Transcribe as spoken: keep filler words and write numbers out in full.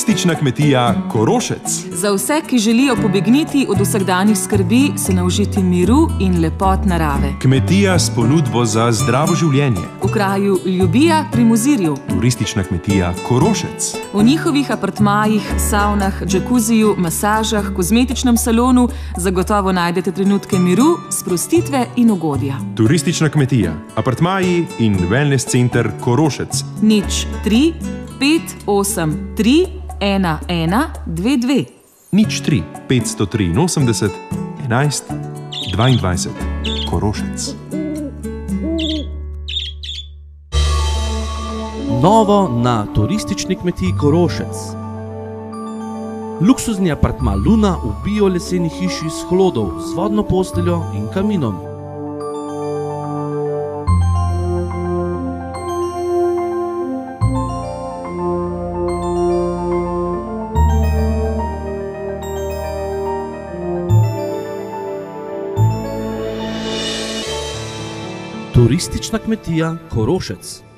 Turistična kmetija Korošec. Za vse, ki želijo pobegniti od vsakdanjih skrbi, se naučiti miru in lepot narave. Kmetija s ponudbo za zdravo življenje. V kraju Ljubija pri Mozirju. Turistična kmetija Korošec. V njihovih apartmajih, savnah, džakuziju, masažah, kozmetičnem salonu zagotovo najdete trenutke miru, sprostitve in ugodja. Turistična kmetija, apartmaji in wellness center Korošec. Nič tri pet osem tri ena ena dve dve. Nič tri petsto triinosemdeset enajst dvaindvajset. Korošec. Novo na turistični kmetiji Korošec. Luksuzni apartma Luna v bio-leseni hiši s hlodov, z vodno posteljo in kaminom. Turistična kmetija Korošec.